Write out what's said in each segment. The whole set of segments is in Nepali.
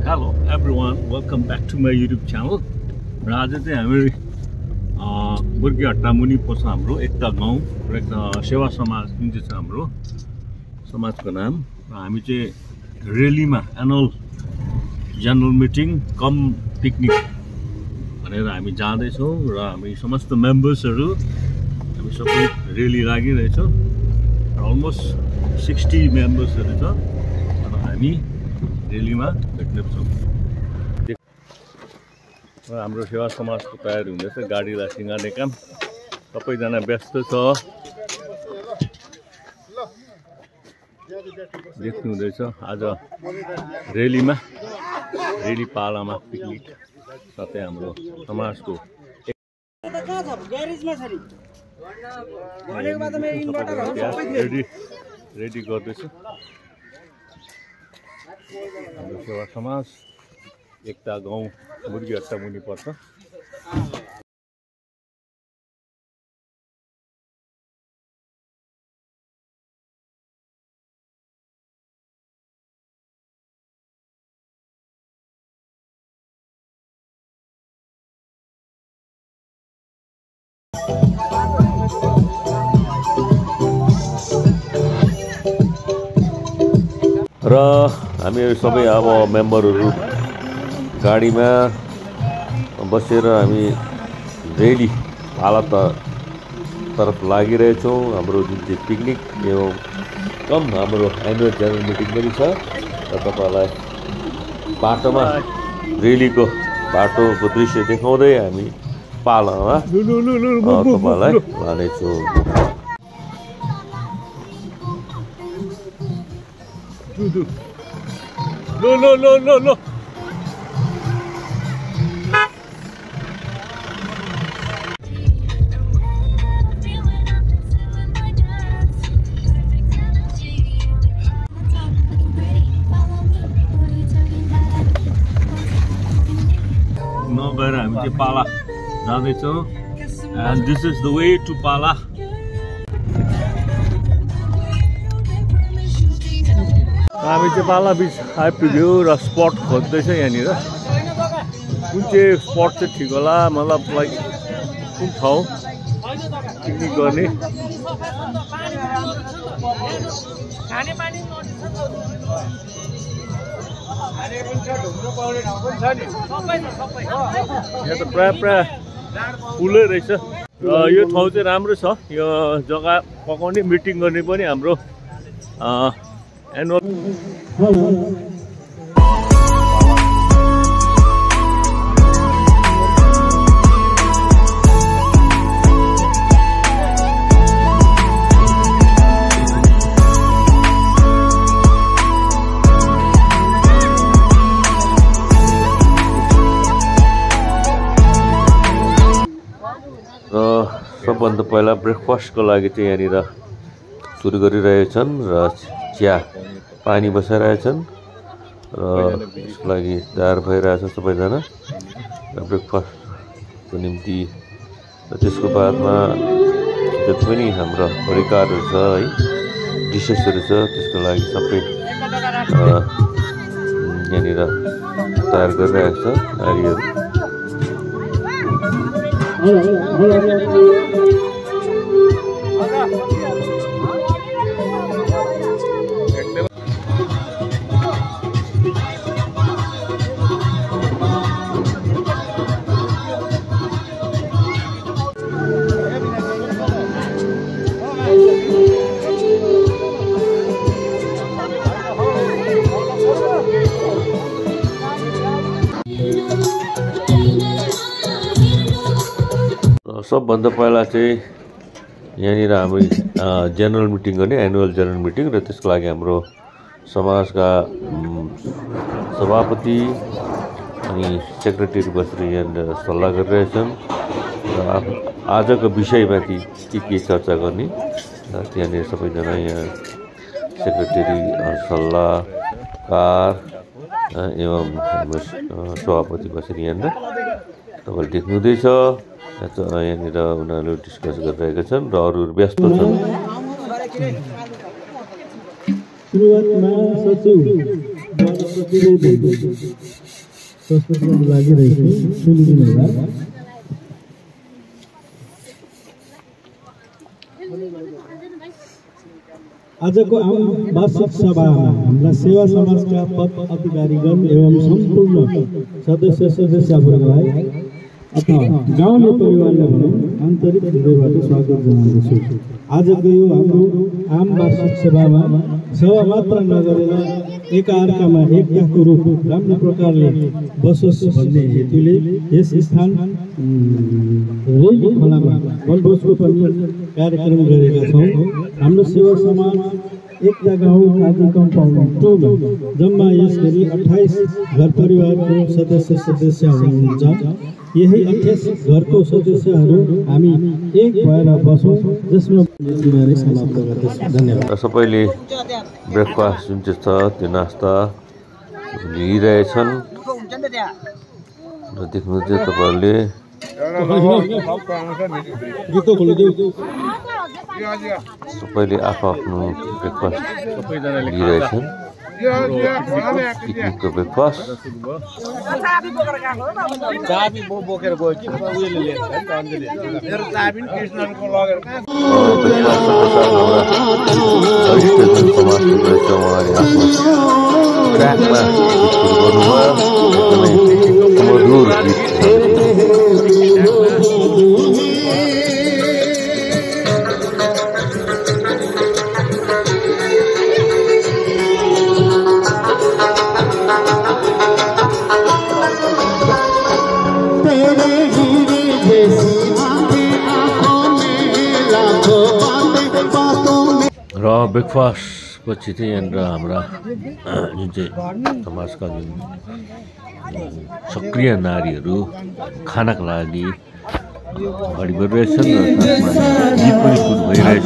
Hello everyone, welcome back to my YouTube channel. र आज चाहिँ हामी बुर्गिहट्टा मुनि पर्छ हाम्रो एकता गाउँ र एकता सेवा समाज जुन चाहिँ छ हाम्रो समाजको नाम। र हामी चाहिँ रेलीमा annual general meeting cum picnic भनेर हामी जाँदैछौँ र हामी समस्त मेम्बर्सहरू हामी सबै रेली लागिरहेछौँ र अलमोस्ट 60 मेम्बर्सहरू छ र हामी रेलीमा भेट्नेछौँ। र हाम्रो सेवा समाजको तयारी हुँदैछ, गाडीलाई सिँगार्ने काम सबैजना व्यस्त छ। देख्नु हुँदैछ आज रेलीमा रेली पालामा पिकनिक साथै हाम्रो समाजको रेडी गर्दैछ। हाम्रो सेवा समाज एकता गाउँ बुर्गिहट्टा मुनि पर्छ। र हामी सबै अब मेम्बरहरू गाडीमा बसेर हामी रेली पाला तर्फ लागिरहेछौँ। हाम्रो जुन चाहिँ पिकनिक एवं कम हाम्रो एनुअल जनरल मिटिङ पनि छ र तपाईँलाई बाटोमा रेलीको बाटोको दृश्य देखाउँदै हामी पालामा तपाईँलाई लानेछौँ। लो नगएर हामी चाहिँ पाला जाँदैछौँ। And this is the way to Pala. हामी चाहिँ पाला बिच आइपुग्यो र स्पट खोज्दैछ यहाँनिर कुन चाहिँ स्पट चाहिँ ठिक होला, मतलब लाइक कुन ठाउँ पिकनिक गर्ने। यहाँ त प्रायः फुलै रहेछ र यो ठाउँ चाहिँ राम्रो छ। यो जग्गा पकाउने मिटिङ गर्ने पनि हाम्रो एनुअल सबभन्दा पहिला ब्रेकफास्टको लागि चाहिँ यहाँनिर सुरु गरिरहेछन् र चिया पानी बसाइरहेछन् र त्यसको लागि तयार भइरहेछ सबैजना ब्रेकफास्टको निम्ति। र त्यसको बादमा जति पनि हाम्रो परिकारहरू छ है, डिसेसहरू छ, त्यसको लागि सबै यहाँनिर तयार गरिरहेको छ नारीहरू। सबभन्दा पहिला चाहिँ यहाँनिर हामी जनरल मिटिङ गर्ने, एनुअल जनरल मिटिङ, र त्यसको लागि हाम्रो समाजका सभापति अनि सेक्रेटरी बसेर यहाँनिर सल्लाह गरिरहेछन् र आजको विषयमाथि के चर्चा गर्ने त्यहाँनिर सबैजना यहाँ सेक्रेटरी, सल्लाहकार एवं हाम्रो सभापति बसेर यहाँनिर तपाईँले देख्नुहुँदैछ। यहाँनिर उनीहरू डिस्कस गरिरहेका छन् र अरूहरू व्यस्त छन्। सुरुवातमा सचिव प्रस्तुत लागिरहेको सुनिदिनु होला। आजको आम वार्षिक सभामा हाम्रा सेवा समाजका पद अधिकारीगण एवं सम्पूर्ण सदस्यवर्गलाई अथवा गाउँले परिवारलाई भनौँ आन्तरिक हृदयबाट स्वागत जनाउँदछु। आजको यो हाम्रो आम वार्षिक सभा मात्र नगरेर एकअर्कामा एकताको रूप राम्रो प्रकारले बसोस् भन्ने हेतुले यस स्थान रेली खोलामा वनभोजको पनि कार्यक्रम गरेका छौँ। हाम्रो सेवा समाज एकता गाउँ कार्यक्रम कम्पाउन्ड जम्मा यस गरी 28 घर परिवारको सदस्य हुनुहुन्छ। यही 28 घरको सदस्यहरू हामी एक भएर बसौँ, जसमा समाप्त गर्दछु। धन्यवाद। सबैले ब्रेकफास्ट जुन चाहिँ छ त्यो नास्ता लिइरहेछन् र देख्नुहुन्छ तपाईँहरूले सबैले आफ्नो ब्रेकफास्ट लिइरहेछन्। पिकनिकको ब्रेकफास्ट र ब्रेकफास्ट पछि चाहिँ यहाँनिर हाम्रा जुन चाहिँ समाजका जुन सक्रिय नारीहरू खानाको लागि अगाडि बढिरहेछन् र गीत पनि सुरु भइरहेछ।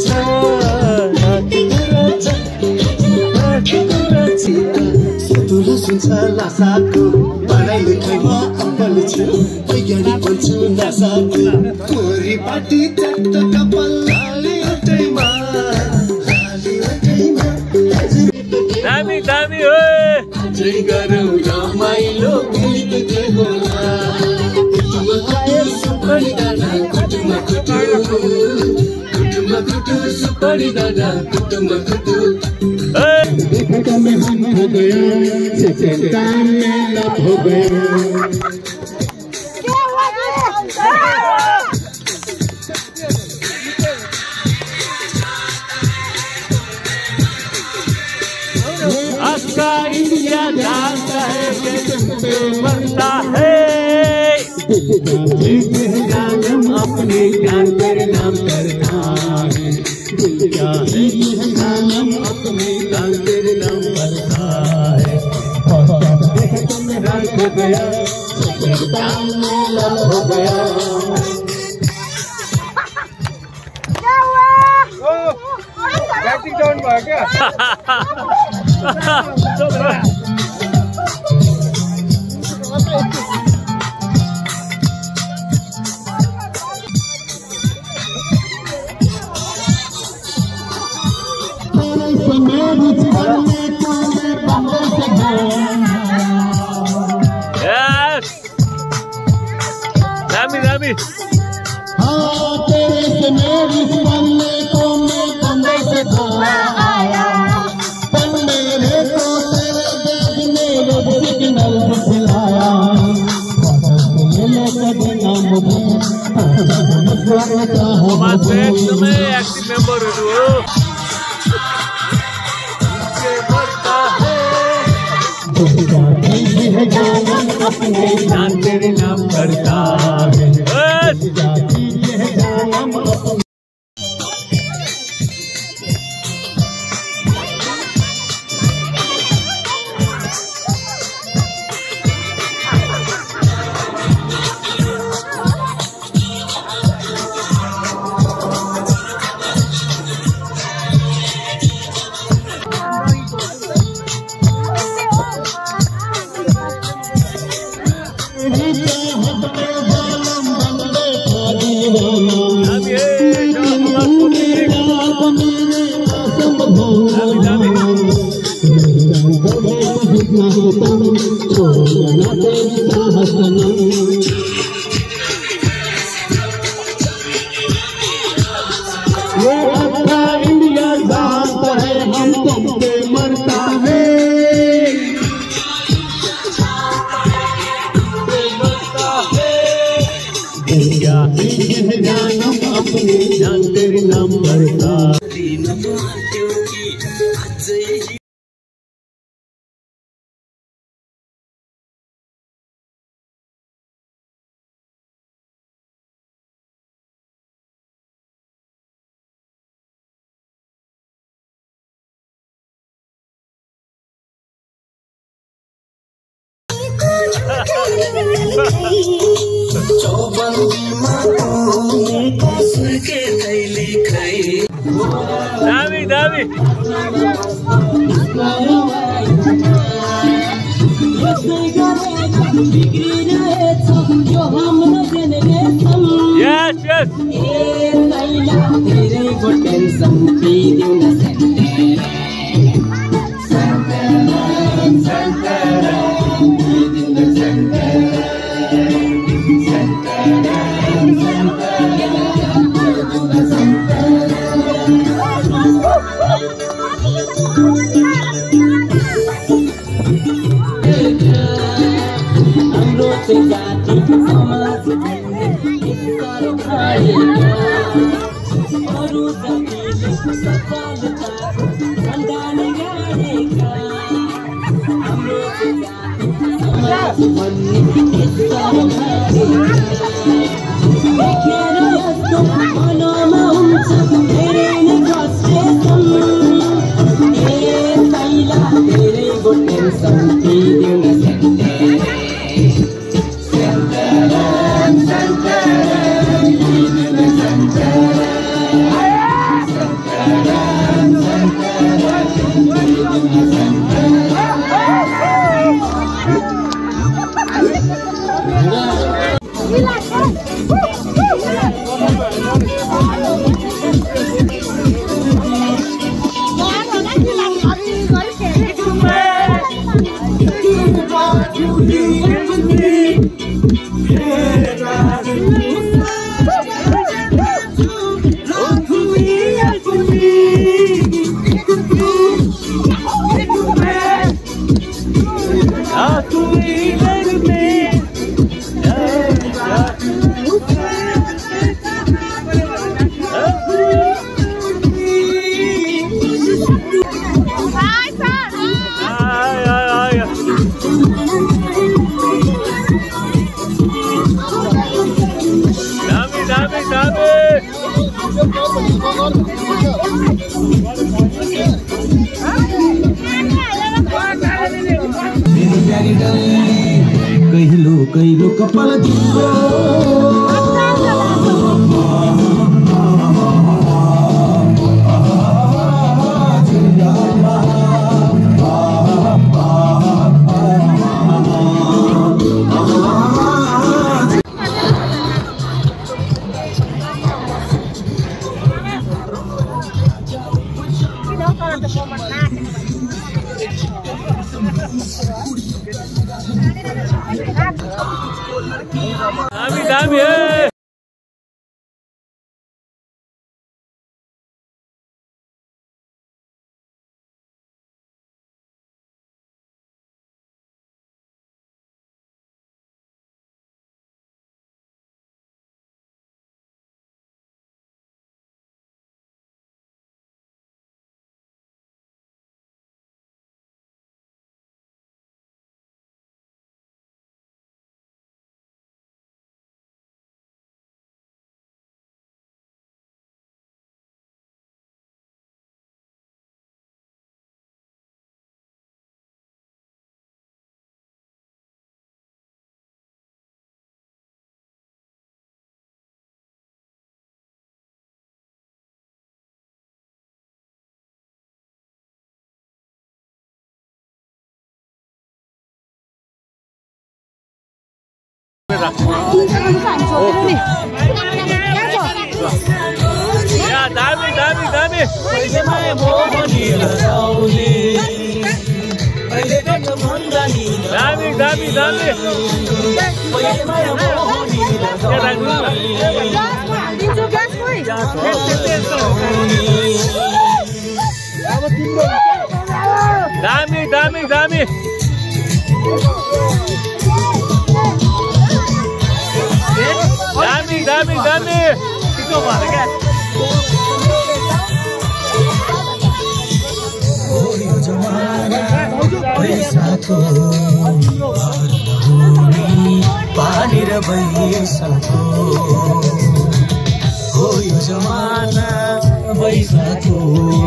तुला सुन्छ लासाको पढाइ लेखाइमा अब्बल छु वैज्ञानिक बन्छु नासाको कोरी पाटी चट्ट कपाल लाली उठैमा दामी दामी हो जय गरौँ रमाइलो गीत जे होला कुटुमा सुपरी दादा कुटुमा कुटु सुपरी दादा कुटुमा कुटु देखा में हम हो गया सेकंड टाइम में लव हो गया आपका इंडिया जानता है कि तुम पे मरता है जानम अपनी जान पर नाम करता है दिल क्या है जानम अपनी जान पर नाम करता है रात हो गया दाम में लव हो गया बैटिंग डाउन भयो क्या Yes. Rami, Rami. तेरे से मेरी सामने को मैं बंदे से आया पर मेरे को तेरे बैग में रोड सिग्नल दिखलाया Mas também é active member do जान तेरे नाम करता है इंडिया जानता है हम तुम पे मरता है जानम अपनी जान तेरे नाम करता Dami, Dami. Yes, yes. कहिलो कहिलो कपाल तिम्रो दामी है या दामी दामी दामी दामी दामी दामी दामी दामी दामी दामी दामी दामी कितो भयो क्या पानी र बैसाको हो यो जमाना बैसाको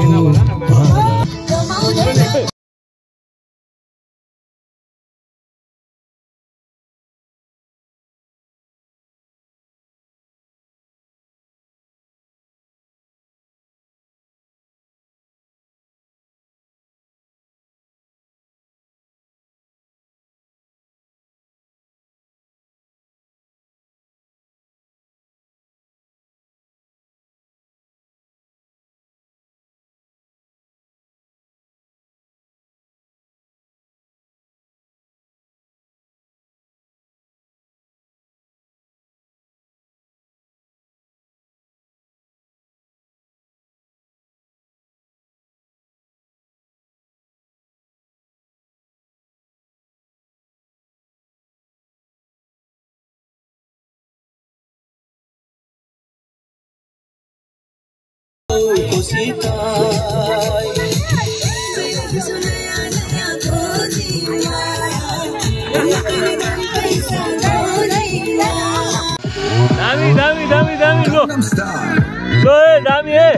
दामी दामी दामी दामी लो लो दामी है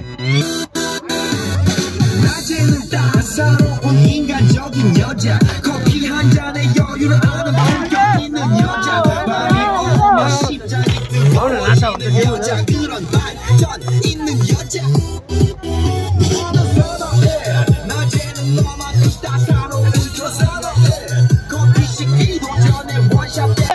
낮에는 따사로운 인간적인 여자 커피 한 잔에 여유를 아는 품격 있는 여자 밤이 오면 십자리 뜨거워지는 여자 그런 발전 있는 여자 낮에는 너만큼 따사로운 저 사람에 커피 식기도 전에 원샷 때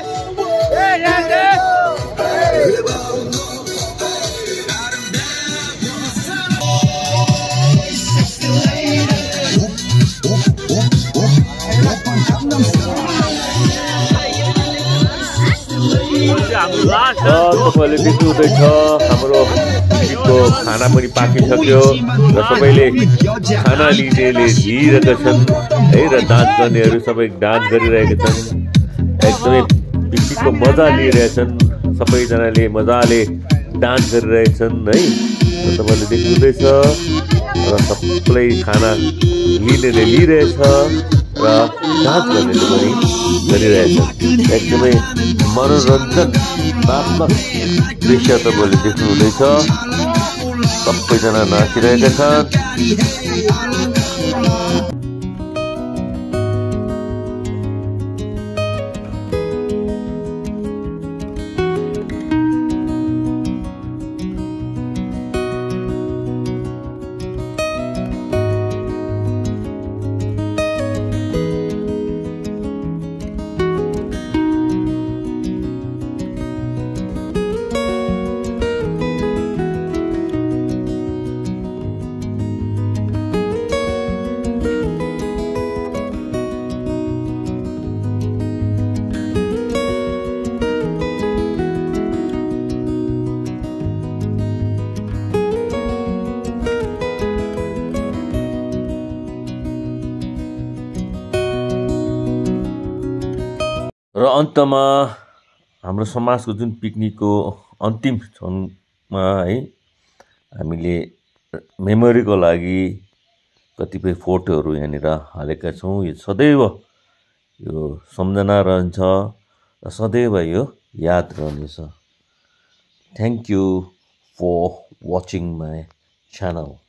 तपाईँले देख्नुहुँदैछ हाम्रो गीतको खाना पनि पाकिसक्यो र सबैले खाना लिनेले लिइरहेका छन् है र डान्स गर्नेहरू सबै डान्स गरिरहेका छन् एकदमै पिकनिकको मजा लिइरहेछन् सबैजनाले मजाले डान्स गरिरहेछन् है र तपाईँले देख्नुहुँदैछ र सबैले खाना लिनेले लिइरहेछ र डान्स गर्नेले पनि गरिरहेछ एकदमै मनोरञ्जनात्मक दृश्य तपाईँले देख्नुहुँदैछ सबैजना नाचिरहेका छन्। र अन्तमा हाम्रो समाजको जुन पिकनिकको अन्तिम क्षणमा है हामीले मेमोरीको लागि कतिपय फोटोहरू यहाँनिर हालेका छौँ। यो सदैव यो सम्झना रहन्छ र सदैव यो याद रहनेछ। Thank you for watching my channel.